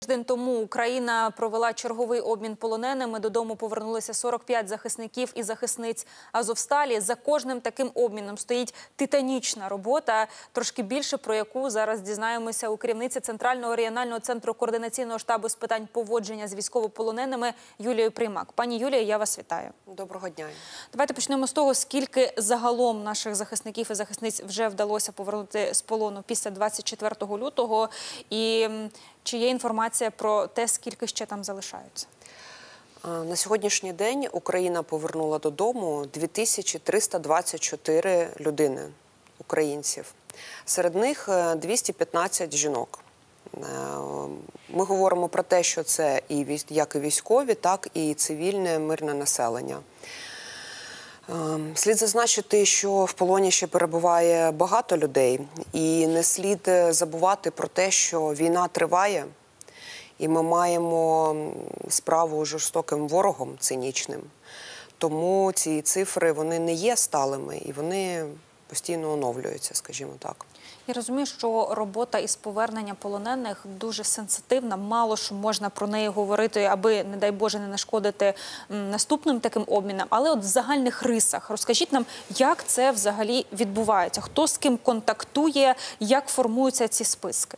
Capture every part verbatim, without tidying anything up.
Тиждень тому Україна провела черговий обмін полоненими. Додому повернулися сорок п'ять захисників і захисниць Азовсталі. За кожним таким обміном стоїть титанічна робота, трошки більше про яку зараз дізнаємося у керівниці Центрального регіонального центру координаційного штабу з питань поводження з військовополоненими Юлією Приймак. Пані Юлія, я вас вітаю. Доброго дня. Давайте почнемо з того, скільки загалом наших захисників і захисниць вже вдалося повернути з полону після двадцять четвертого лютого. І чи є інформація про те, скільки ще там залишаються? На сьогоднішній день Україна повернула додому дві тисячі триста двадцять чотири людини, українців. Серед них двісті п'ятнадцять жінок. Ми говоримо про те, що це і як і військові, так і цивільне мирне населення. Слід зазначити, що в полоні ще перебуває багато людей, і не слід забувати про те, що війна триває, і ми маємо справу з жорстоким ворогом цинічним. Тому ці цифри, вони не є сталими, і вони постійно оновлюються, скажімо так. Я розумію, що робота із повернення полонених дуже сенситивна, мало що можна про неї говорити, аби, не дай Боже, не нашкодити наступним таким обмінам. Але от в загальних рисах розкажіть нам, як це взагалі відбувається? Хто з ким контактує, як формуються ці списки?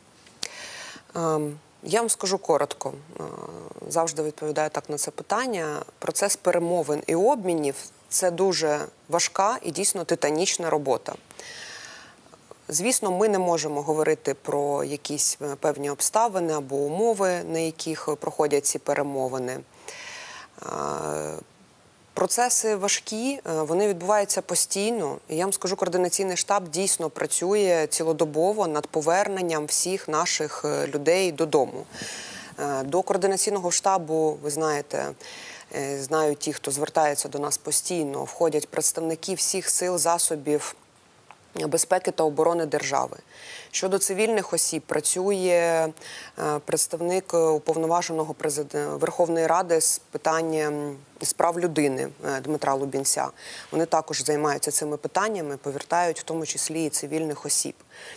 Я вам скажу коротко, завжди відповідаю так на це питання. Процес перемовин і обмінів – це дуже важка і дійсно титанічна робота. Звісно, ми не можемо говорити про якісь певні обставини або умови, на яких проходять ці перемовини. Процеси важкі, вони відбуваються постійно. Я вам скажу, координаційний штаб дійсно працює цілодобово над поверненням всіх наших людей додому. До координаційного штабу, ви знаєте, знають ті, хто звертається до нас постійно, входять представники всіх сил, засобів безпеки та оборони держави. Щодо цивільних осіб, працює представник уповноваженого Верховної Ради з питань справ людини Дмитра Лубінця. Вони також займаються цими питаннями, повертають в тому числі і цивільних осіб.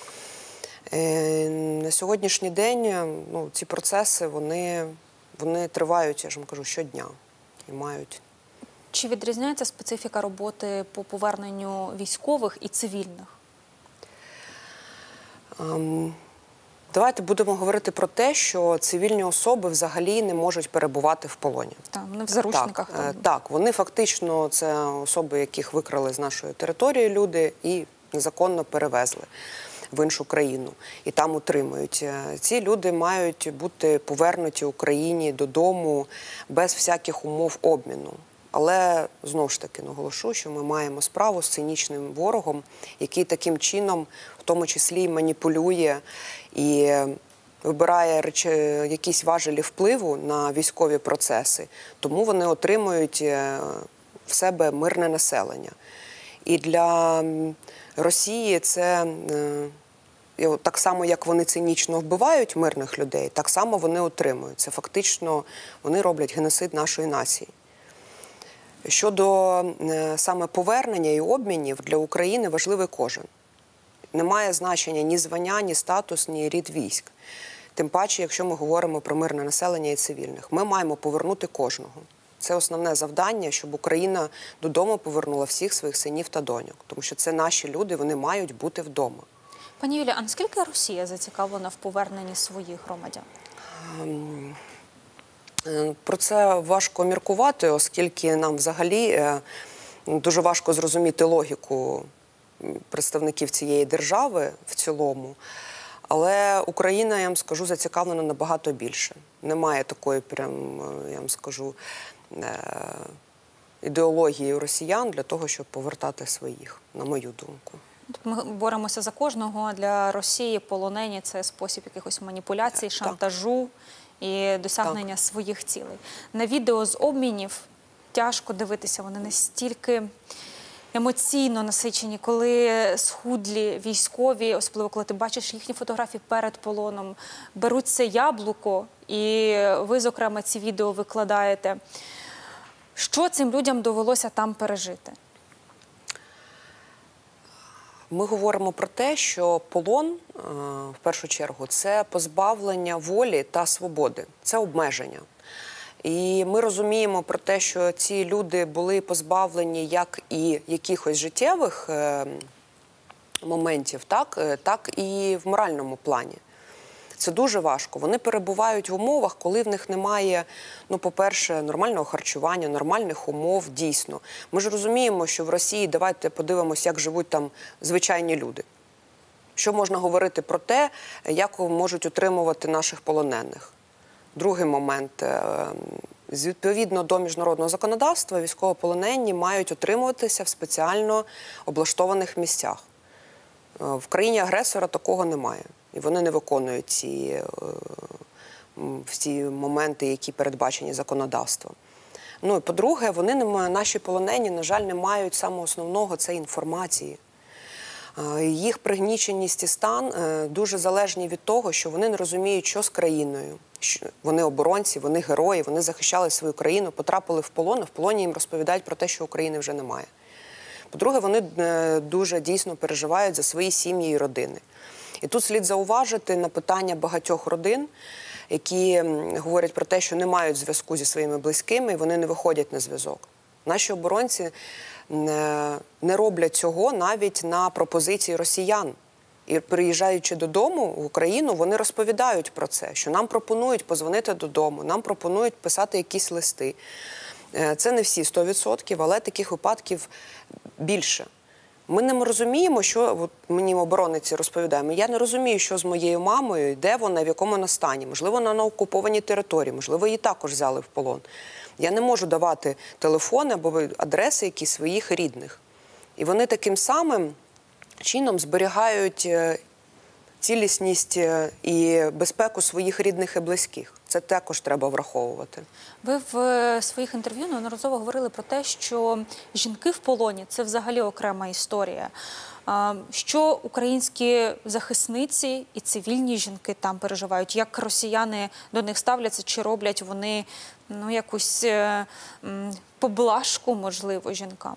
На сьогоднішній день ну, ці процеси, вони, вони тривають, я ж вам кажу, щодня і мають. Чи відрізняється специфіка роботи по поверненню військових і цивільних? Um, давайте будемо говорити про те, що цивільні особи взагалі не можуть перебувати в полоні. Так, вони в заручниках. Так, там. так, вони фактично, це особи, яких викрали з нашої території люди і незаконно перевезли в іншу країну і там утримують. Ці люди мають бути повернуті Україні додому без всяких умов обміну. Але, знову ж таки, наголошу, що ми маємо справу з цинічним ворогом, який таким чином, в тому числі, маніпулює і вибирає речі, якісь важелі впливу на військові процеси. Тому вони отримують в себе мирне населення. І для Росії це, так само, як вони цинічно вбивають мирних людей, так само вони отримують. Це фактично, вони роблять геноцид нашої нації. Щодо саме повернення і обмінів, для України важливий кожен. Немає значення ні звання, ні статус, ні рід військ. Тим паче, якщо ми говоримо про мирне населення і цивільних. Ми маємо повернути кожного. Це основне завдання, щоб Україна додому повернула всіх своїх синів та доньок. Тому що це наші люди, вони мають бути вдома. Пані Юлія, а наскільки Росія зацікавлена в поверненні своїх громадян? Про це важко міркувати, оскільки нам взагалі дуже важко зрозуміти логіку представників цієї держави в цілому. Але Україна, я вам скажу, зацікавлена набагато більше. Немає такої, прям, я вам скажу, ідеології у росіян для того, щоб повертати своїх, на мою думку. Ми боремося за кожного, а для Росії полонені – це спосіб якихось маніпуляцій, шантажу і досягнення так. своїх цілей. На відео з обмінів тяжко дивитися, вони настільки емоційно насичені, коли схудлі військові, особливо коли ти бачиш їхні фотографії перед полоном, беруть це яблуко, і ви, зокрема, ці відео викладаєте. Що цим людям довелося там пережити? Ми говоримо про те, що полон, в першу чергу, це позбавлення волі та свободи, це обмеження. І ми розуміємо про те, що ці люди були позбавлені як і якихось життєвих моментів, так, так і в моральному плані. Це дуже важко. Вони перебувають в умовах, коли в них немає, ну, по-перше, нормального харчування, нормальних умов, дійсно. Ми ж розуміємо, що в Росії, давайте подивимося, як живуть там звичайні люди. Що можна говорити про те, як можуть утримувати наших полонених? Другий момент. Відповідно до міжнародного законодавства, військовополонені мають утримуватися в спеціально облаштованих місцях. В країні-агресора такого немає. І вони не виконують ці всі моменти, які передбачені законодавством. Ну і по-друге, вони не мають, наші полонені, на жаль, не мають самого основного – це інформації. Їх пригніченість і стан дуже залежні від того, що вони не розуміють, що з країною. Вони оборонці, вони герої, вони захищали свою країну, потрапили в полон, а в полоні їм розповідають про те, що України вже немає. По-друге, вони дуже дійсно переживають за свої сім'ї і родини. І тут слід зауважити на питання багатьох родин, які говорять про те, що не мають зв'язку зі своїми близькими, і вони не виходять на зв'язок. Наші оборонці не роблять цього навіть на пропозиції росіян. І приїжджаючи додому в Україну, вони розповідають про це, що нам пропонують подзвонити додому, нам пропонують писати якісь листи. Це не всі сто відсотків, але таких випадків більше. Ми не розуміємо, що, от мені оборонниці розповідають, я не розумію, що з моєю мамою, де вона, в якому вона стані. Можливо, вона на окупованій території, можливо, її також взяли в полон. Я не можу давати телефони або адреси якісь своїх рідних. І вони таким самим чином зберігають цілісність і безпеку своїх рідних і близьких. Це також треба враховувати. Ви в своїх інтерв'ю неодноразово говорили про те, що жінки в полоні – це взагалі окрема історія. Що українські захисниці і цивільні жінки там переживають? Як росіяни до них ставляться? Чи роблять вони, ну, якусь поблажку, можливо, жінкам?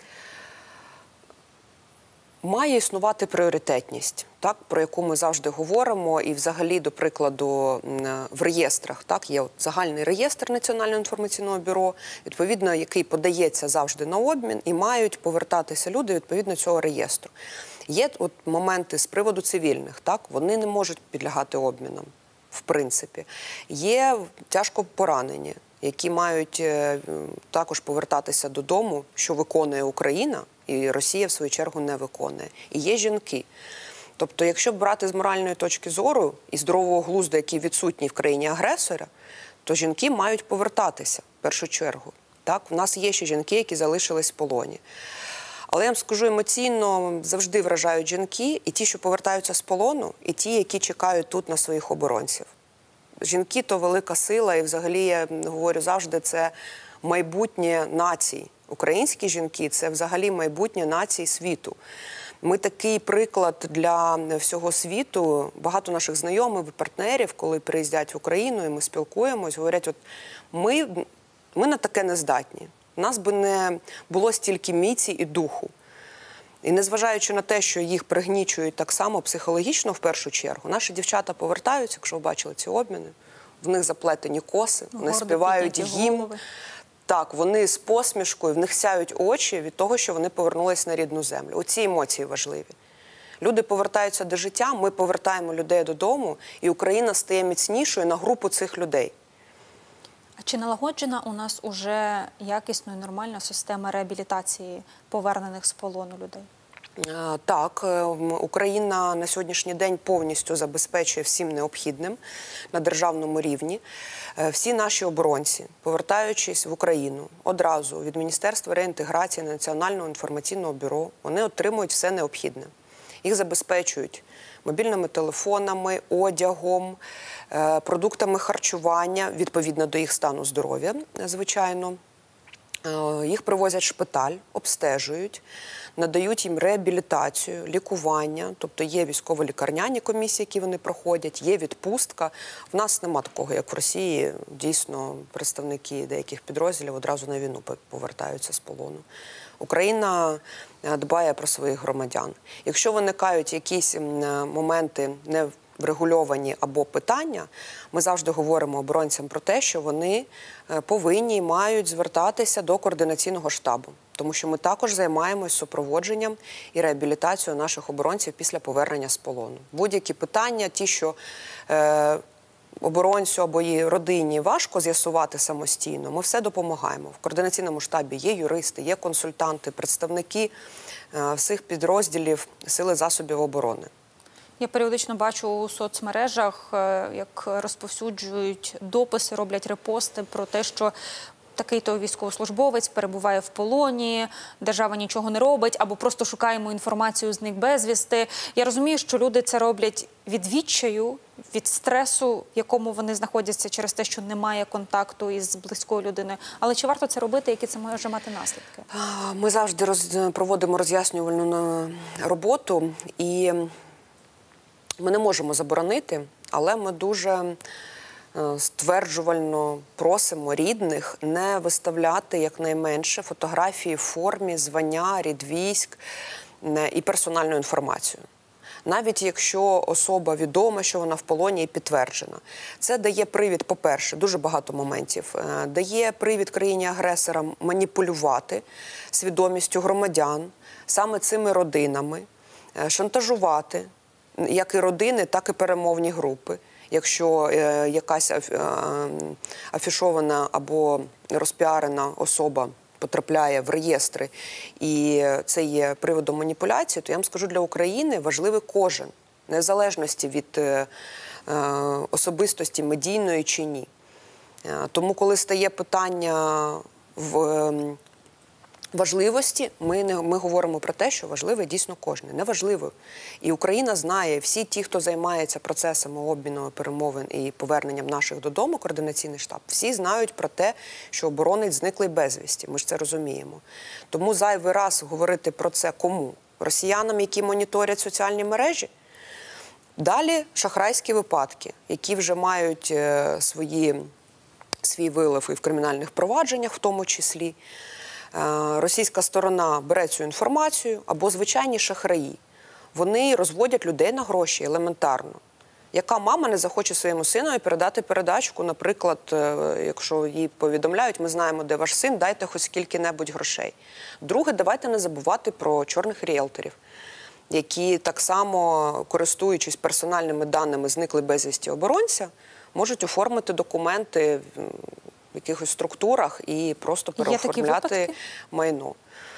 Має існувати пріоритетність, так, про яку ми завжди говоримо, і взагалі, до прикладу, в реєстрах, так, є от загальний реєстр Національного інформаційного бюро, відповідно, який подається завжди на обмін, і мають повертатися люди відповідно цього реєстру. Є от моменти з приводу цивільних, так, вони не можуть підлягати обмінам, в принципі. Є тяжко поранені, які мають також повертатися додому, що виконує Україна, і Росія, в свою чергу, не виконує. І є жінки. Тобто, якщо брати з моральної точки зору і здорового глузду, який відсутній в країні-агресора, то жінки мають повертатися, в першу чергу. Так? У нас є ще жінки, які залишились в полоні. Але я вам скажу, емоційно завжди вражають жінки, і ті, що повертаються з полону, і ті, які чекають тут на своїх оборонців. Жінки – то велика сила, і взагалі, я говорю завжди, це майбутнє націй. Українські жінки – це взагалі майбутнє націй світу. Ми такий приклад для всього світу. Багато наших знайомих, партнерів, коли приїздять в Україну і ми спілкуємось, говорять, от ми, ми на таке не здатні. У нас би не було стільки міці і духу. І незважаючи на те, що їх пригнічують так само психологічно в першу чергу, наші дівчата повертаються, якщо ви бачили ці обміни, в них заплетені коси, вони співають гімн. Так, вони з посмішкою, в них сяють очі від того, що вони повернулися на рідну землю. Оці емоції важливі. Люди повертаються до життя, ми повертаємо людей додому, і Україна стає міцнішою на групу цих людей. А чи налагоджена у нас уже якісна і нормальна система реабілітації повернених з полону людей? Так, Україна на сьогоднішній день повністю забезпечує всім необхідним на державному рівні. Всі наші оборонці, повертаючись в Україну, одразу від Міністерства реінтеграції Національного інформаційного бюро, вони отримують все необхідне. Їх забезпечують мобільними телефонами, одягом, продуктами харчування, відповідно до їх стану здоров'я, звичайно. Їх привозять в шпиталь, обстежують, надають їм реабілітацію, лікування, тобто є військово-лікарняні комісії, які вони проходять, є відпустка. В нас нема такого, як в Росії, дійсно представники деяких підрозділів одразу на війну повертаються з полону. Україна дбає про своїх громадян. Якщо виникають якісь моменти неврегульовані або питання, ми завжди говоримо оборонцям про те, що вони повинні і мають звертатися до координаційного штабу. Тому що ми також займаємось супроводженням і реабілітацією наших оборонців після повернення з полону. Будь-які питання, ті, що е, оборонцю або її родині важко з'ясувати самостійно, ми все допомагаємо. В координаційному штабі є юристи, є консультанти, представники е, всіх підрозділів Сили засобів оборони. Я періодично бачу у соцмережах, як розповсюджують дописи, роблять репости про те, що такий-то військовослужбовець перебуває в полоні, держава нічого не робить, або просто шукаємо інформацію з них безвісти. Я розумію, що люди це роблять від відчаю, від стресу, в якому вони знаходяться через те, що немає контакту із близькою людиною. Але чи варто це робити, які це може мати наслідки? Ми завжди роз... проводимо роз'яснювальну роботу, і ми не можемо заборонити, але ми дуже стверджувально просимо рідних не виставляти якнайменше фотографії в формі, звання, рід військ і персональну інформацію. Навіть якщо особа відома, що вона в полоні і підтверджена. Це дає привід, по-перше, дуже багато моментів, дає привід країні-агресорам маніпулювати свідомістю громадян, саме цими родинами, шантажувати як і родини, так і перемовні групи. Якщо е, якась е, афішована або розпіарена особа потрапляє в реєстри, і це є приводом маніпуляції, то я вам скажу, для України важливий кожен, незалежності від е, особистості медійної чи ні. Е, тому, коли стає питання в е, важливості, ми, не, ми говоримо про те, що важливе дійсно кожне, неважливо. І Україна знає, всі ті, хто займається процесами обміну перемовин і поверненням наших додому, координаційний штаб, всі знають про те, що оборонець зниклий безвісті. Ми ж це розуміємо. Тому зайвий раз говорити про це кому? Росіянам, які моніторять соціальні мережі? Далі шахрайські випадки, які вже мають е, свої, свій вилив і в кримінальних провадженнях в тому числі. Російська сторона бере цю інформацію, або звичайні шахраї. Вони розводять людей на гроші елементарно. Яка мама не захоче своєму синові передати передачку, наприклад, якщо їй повідомляють, ми знаємо, де ваш син, дайте хоч скільки-небудь грошей. Друге, давайте не забувати про чорних ріелторів, які так само, користуючись персональними даними зникли безвісті оборонця, можуть оформити документи в якихось структурах і просто переоформляти майно.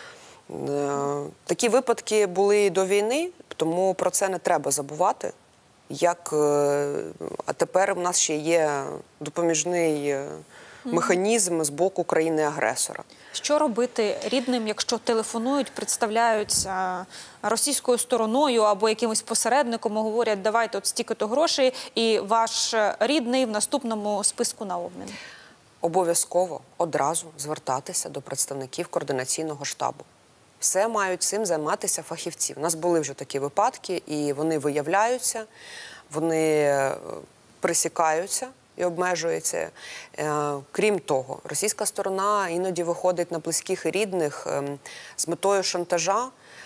Такі випадки були і до війни, тому про це не треба забувати. Як, а тепер в нас ще є допоміжний механізм з боку країни-агресора. Що робити рідним, якщо телефонують, представляються російською стороною або якимось посередником, говорять, давайте от стільки-то грошей, і ваш рідний в наступному списку на обмін? Обов'язково одразу звертатися до представників координаційного штабу. Все мають цим займатися фахівці. У нас були вже такі випадки, і вони виявляються, вони пресікаються і обмежуються. Крім того, російська сторона іноді виходить на близьких і рідних з метою шантажа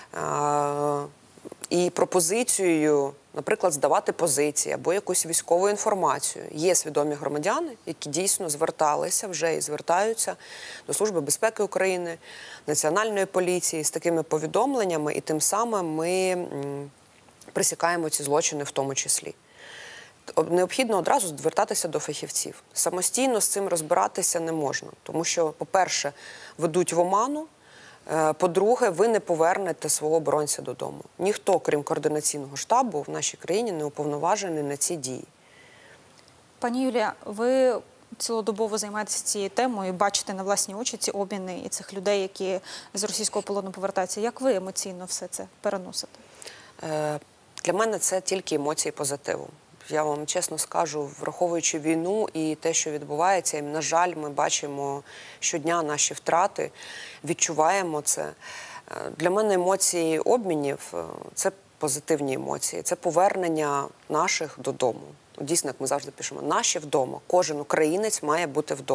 і пропозицією, наприклад, здавати позиції або якусь військову інформацію. Є свідомі громадяни, які дійсно зверталися вже і звертаються до Служби безпеки України, Національної поліції з такими повідомленнями, і тим самим ми пресікаємо ці злочини в тому числі. Необхідно одразу звертатися до фахівців. Самостійно з цим розбиратися не можна, тому що, по-перше, ведуть в оману, по-друге, ви не повернете свого оборонця додому. Ніхто, крім координаційного штабу, в нашій країні не уповноважений на ці дії. Пані Юлія, ви цілодобово займаєтеся цією темою, бачите на власні очі ці обміни і цих людей, які з російського полону повертаються. Як ви емоційно все це переносите? Для мене це тільки емоції позитиву. Я вам чесно скажу, враховуючи війну і те, що відбувається, і, на жаль, ми бачимо щодня наші втрати, відчуваємо це. Для мене емоції обмінів – це позитивні емоції, це повернення наших додому. Дійсно, як ми завжди пишемо, наші вдома. Кожен українець має бути вдома.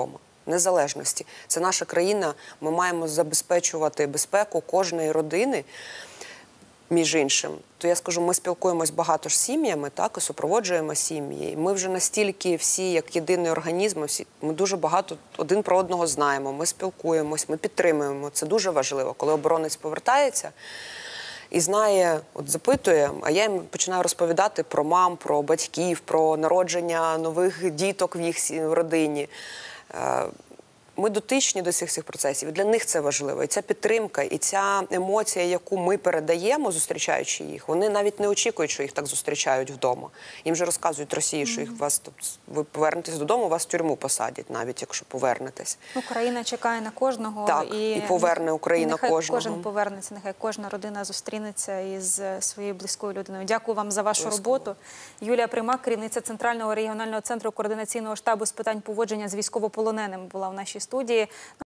незалежності. Це наша країна, ми маємо забезпечувати безпеку кожної родини. Між іншим, то я скажу, ми спілкуємось багато ж з сім'ями, так, і супроводжуємо сім'ї. Ми вже настільки всі, як єдиний організм, всі, ми дуже багато один про одного знаємо, ми спілкуємось, ми підтримуємо. Це дуже важливо, коли оборонець повертається і знає, от запитує, а я їм починаю розповідати про мам, про батьків, про народження нових діток в їх родині. Ми дотичні до цих всіх процесів, і для них це важливо. І ця підтримка, і ця емоція, яку ми передаємо, зустрічаючи їх, вони навіть не очікують, що їх так зустрічають вдома. Їм же розказують Росії, що їх вас, ви повернетесь додому, вас в тюрму посадять, навіть якщо повернетесь. Україна чекає на кожного. Так, і, і поверне Україна нехай кожного. Кожен повернеться, нехай кожна родина зустрінеться із своєю близькою людиною. Дякую вам за вашу Обов'язково. роботу. Юлія Примак, керівниця Центрального регіонального центру координаційного штабу з питань поводження з військовополоненими, була в нашій студії.